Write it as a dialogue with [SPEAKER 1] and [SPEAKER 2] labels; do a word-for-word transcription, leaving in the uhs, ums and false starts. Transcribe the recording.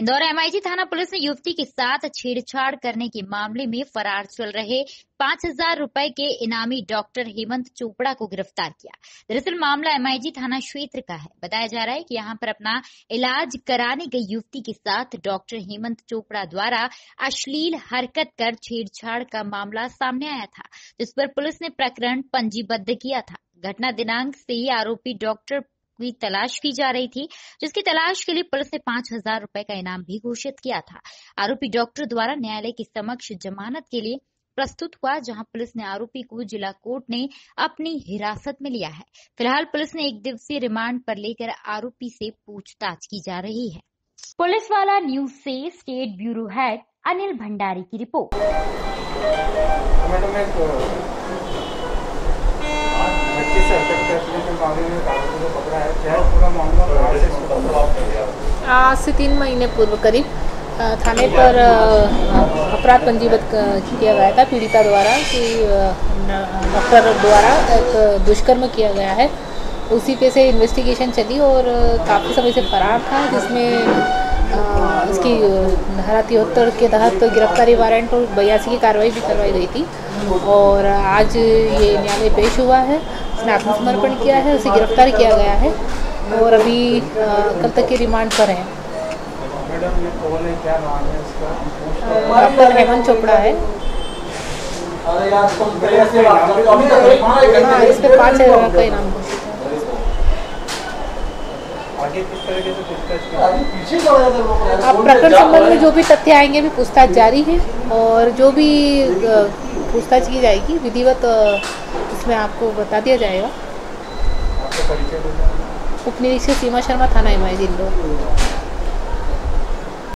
[SPEAKER 1] Indore MIG थाना police ने युवती के साथ छेड़छाड़ करने के मामले में फरार चल रहे पांच हजार रुपए के इनामी डॉक्टर हेमंत चोपड़ा को गिरफ्तार किया। दरअसल मामला एमआईजी थाना क्षेत्र का है। बताया जा रहा है कि यहां पर अपना इलाज कराने गई युवती के साथ डॉक्टर हेमंत चोपड़ा द्वारा अश्लील हरकत कर छेड़छाड़ का मामला सामने आया था, जिस पर पुलिस ने प्रकरण पंजीबद्ध किया था। घटना दिनांक से ही आरोपी डॉक्टर की तलाश की जा रही थी, जिसकी तलाश के लिए पुलिस ने पांच हजार रुपए का इनाम भी घोषित किया था। आरोपी डॉक्टर द्वारा न्यायालय के समक्ष जमानत के लिए प्रस्तुत हुआ, जहां पुलिस ने आरोपी को जिला कोर्ट ने अपनी हिरासत में लिया है। फिलहाल पुलिस ने एक दिवसीय रिमांड पर लेकर आरोपी से पूछताछ की जा रही है। पुलिस वाला न्यूज से state bureau head Anil Bhandari की रिपोर्ट।
[SPEAKER 2] आज से तीन महीने पूर्व करीब थाने पर अपराध पंजीबद्ध किया गया था पीड़िता द्वारा कि डॉक्टर द्वारा एक दुष्कर्म किया गया है। उसी पे से इन्वेस्टिगेशन चली और काफ़ी समय से फरार था, जिसमें इसकी धारा तिहत्तर के तहत गिरफ्तारी वारंट और बयासी की कार्रवाई भी करवाई गई थी और आज ये न्यायालय पेश हुआ है। उसने आत्मसमर्पण किया है, उसे गिरफ्तार किया गया है और अभी कल तक के रिमांड पर है। डॉक्टर हेमंत चोपड़ा है। हाँ, इस पे पाँच हजार का इनाम घोषित है। अब प्रकरण संबंध में जो भी तथ्य आएंगे भी पूछताछ जारी है और जो भी पूछताछ की जाएगी विधिवत इसमें आपको बता दिया जाएगा। उप निरीक्षक सीमा शर्मा, थाना एमआईजी इंदौर।